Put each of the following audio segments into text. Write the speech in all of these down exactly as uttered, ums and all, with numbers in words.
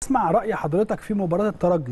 اسمع راي حضرتك في مباراه الترجي.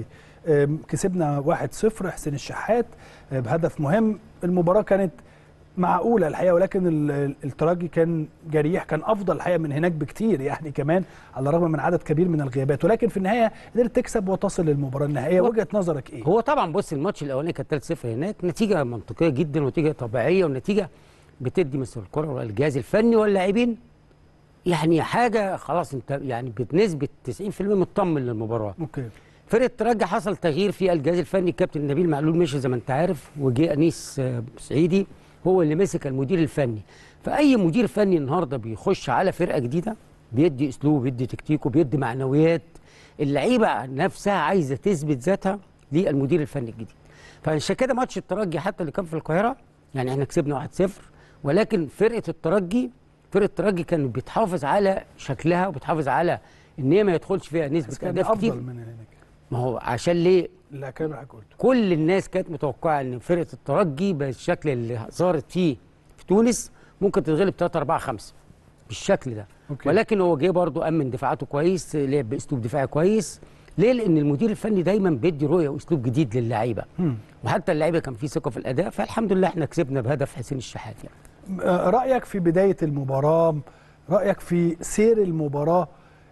كسبنا واحد صفر، حسين الشحات بهدف مهم. المباراه كانت معقوله الحقيقه، ولكن الترجي كان جريح، كان افضل الحقيقه من هناك بكتير يعني كمان على الرغم من عدد كبير من الغيابات، ولكن في النهايه قدرت تكسب وتصل للمباراه النهائيه. وجهه نظرك ايه؟ هو طبعا بص، الماتش الاولاني كان ثلاثة صفر هناك، نتيجه منطقيه جدا ونتيجه طبيعيه ونتيجه بتدي مثل الكره والجهاز الفني واللاعبين يعني حاجه خلاص، انت يعني بنسبه تسعين في المية مطمن للمباراه. اوكي. فرقه الترجي حصل تغيير في الجهاز الفني، الكابتن نبيل معلول مشي زي ما انت عارف، وجه انيس سعيدي هو اللي مسك المدير الفني. فاي مدير فني النهارده بيخش على فرقه جديده بيدي اسلوب، بيدي تكتيكه، بيدي معنويات، اللعيبه نفسها عايزه تثبت ذاتها للمدير الفني الجديد. فعشان كده ماتش الترجي حتى اللي كان في القاهره يعني احنا كسبنا واحد صفر، ولكن فرقه الترجي فرقه الترجي كانت بتحافظ على شكلها وبتحافظ على ان هي ما يدخلش فيها نسبه اهداف كتير. افضل من هناك. ما هو عشان ليه؟ لا كان حضرتك قلت كل الناس كانت متوقعه ان فرقه الترجي بالشكل اللي ظهرت فيه في تونس ممكن تتغلب ثلاثة أربعة خمسة بالشكل ده. أوكي. ولكن هو جه برضه امن دفاعاته كويس، لعب باسلوب دفاعي كويس. ليه؟ لان المدير الفني دايما بيدي رؤيه واسلوب جديد للعيبه، وحتى اللعيبه كان في ثقه في الاداء، فالحمد لله احنا كسبنا بهدف حسين الشحات. يعني رايك في بدايه المباراه، رايك في سير المباراه،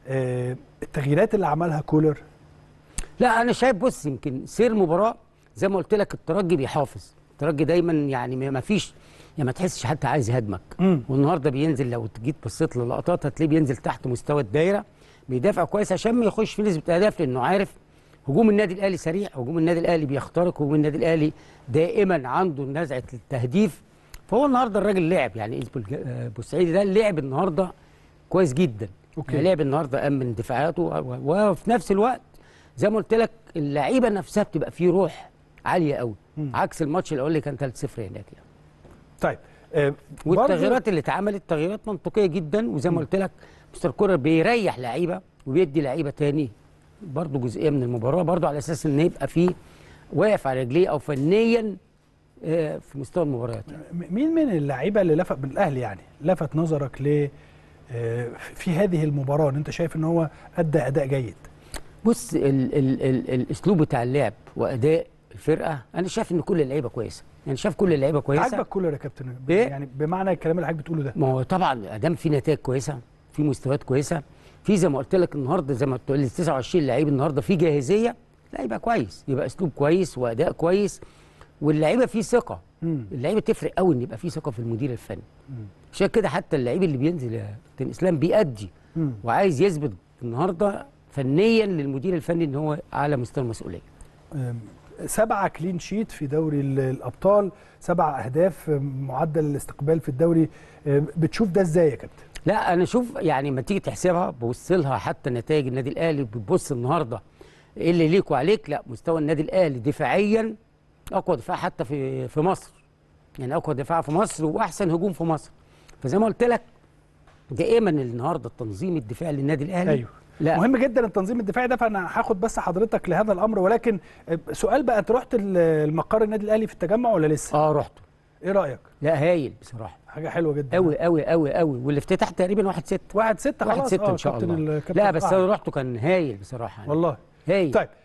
التغييرات اللي عملها كولر؟ لا انا شايف بص، يمكن سير المباراه زي ما قلت لك الترجي بيحافظ، الترجي دايما يعني ما فيش يعني ما تحسش حتى عايز يهاجمك. والنهارده بينزل، لو جيت بصيت للقطات هتلاقيه بينزل تحت مستوى الدايره، بيدافع كويس عشان ما يخش في نسبه اهداف، لانه عارف هجوم النادي الاهلي سريع، هجوم النادي الاهلي بيخترق، هجوم النادي الاهلي دائما عنده نزعه التهديف. فهو النهارده الراجل لعب يعني بوسعيدي ده لعب النهارده كويس جدا. أوكي. يعني لعب النهارده امن دفاعاته، وفي نفس الوقت زي ما قلت لك اللعيبه نفسها بتبقى فيه روح عاليه قوي، عكس الماتش الاول اللي كان ثلاثة صفر هناك يعني. طيب آه والتغييرات اللي اتعملت تغييرات منطقيه جدا، وزي ما قلت لك مستر كولر بيريح لعيبه وبيدي لعيبه تاني برضه جزئيه من المباراه، برضه على اساس ان يبقى فيه واقف على رجليه او فنيا آه في مستوى المباريات. يعني مين من اللعيبه اللي لفت بالاهلي يعني لفت نظرك ل آه في هذه المباراه ان انت شايف ان هو ادى اداء جيد؟ بص ال ال ال الاسلوب بتاع اللعب واداء الفرقه، انا شايف ان كل اللعيبه كويسه، يعني شايف كل اللعيبه كويسه. عاجبك كولر يا كابتن؟ إيه؟ يعني بمعنى الكلام اللي حضرتك بتقوله ده. ما هو طبعا ادام في نتائج كويسه، في مستويات كويسه، في زي ما قلت لك النهارده زي ما بتقول لي تسعة وعشرين لعيب النهارده في جاهزيه، لا يبقى كويس، يبقى اسلوب كويس واداء كويس، واللعيبه فيه ثقه. اللعيبه تفرق قوي ان يبقى فيه ثقه في المدير الفني. عشان كده حتى اللعيب اللي بينزل يا كابتن اسلام بيأدي مم. وعايز يثبت النهارده فنيا للمدير الفني ان هو على مستوى المسؤوليه. سبعة كلين شيت في دوري الابطال، سبع اهداف، معدل الاستقبال في الدوري، بتشوف ده ازاي يا كابتن؟ لا انا شوف يعني لما تيجي تحسبها ببص لها حتى نتائج النادي الاهلي، بتبص النهارده ايه اللي ليك وعليك. لا مستوى النادي الاهلي دفاعيا اقوى دفاع حتى في في مصر، يعني اقوى دفاع في مصر واحسن هجوم في مصر. فزي ما قلت لك دائما النهارده التنظيم الدفاعي للنادي الاهلي. ايوه لا. مهم جدا التنظيم الدفاعي ده، فانا هاخد بس حضرتك لهذا الامر. ولكن سؤال بقى، انت رحت المقر النادي الاهلي في التجمع ولا لسه؟ اه رحت. ايه رايك؟ لا هايل بصراحه، حاجه حلوه جدا قوي قوي قوي قوي، والافتتاح تقريبا واحد ستة واحد ستة خلاص. واحد ستة ان شاء الله. لا بس انا رحته كان هايل بصراحه يعني. والله هايل. طيب